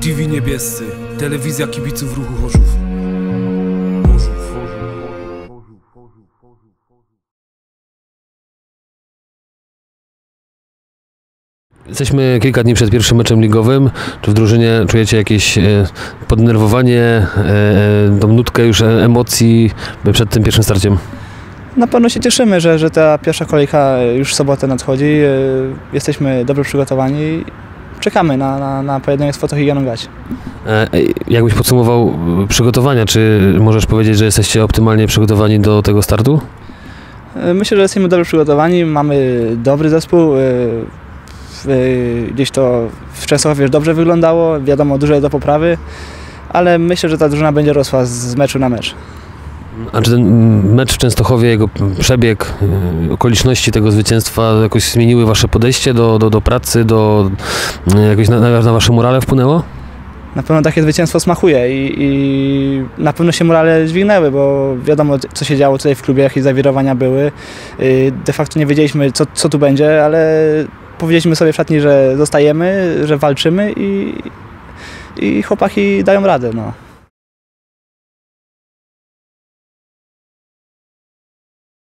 TV Niebiescy, telewizja kibiców ruchu Chorzów. Jesteśmy kilka dni przed pierwszym meczem ligowym. Czy w drużynie czujecie jakieś poddenerwowanie, tą nutkę już emocji przed tym pierwszym starciem? Na pewno się cieszymy, że ta pierwsza kolejka już w sobotę nadchodzi. Jesteśmy dobrze przygotowani. Czekamy na pojedynek z Fotohigieną Gać. Jakbyś podsumował przygotowania, czy możesz powiedzieć, że jesteście optymalnie przygotowani do tego startu? Myślę, że jesteśmy dobrze przygotowani, mamy dobry zespół. Gdzieś to w Częstochowie już dobrze wyglądało, wiadomo, dużo jest do poprawy, ale myślę, że ta drużyna będzie rosła z meczu na mecz. A czy ten mecz w Częstochowie, jego przebieg, okoliczności tego zwycięstwa jakoś zmieniły wasze podejście do pracy, jakoś na wasze morale wpłynęło? Na pewno takie zwycięstwo smakuje i na pewno się morale dźwignęły, bo wiadomo, co się działo tutaj w klubie, jakie zawirowania były. De facto nie wiedzieliśmy, co tu będzie, ale powiedzieliśmy sobie w szatni, że zostajemy, że walczymy i chłopaki dają radę. No.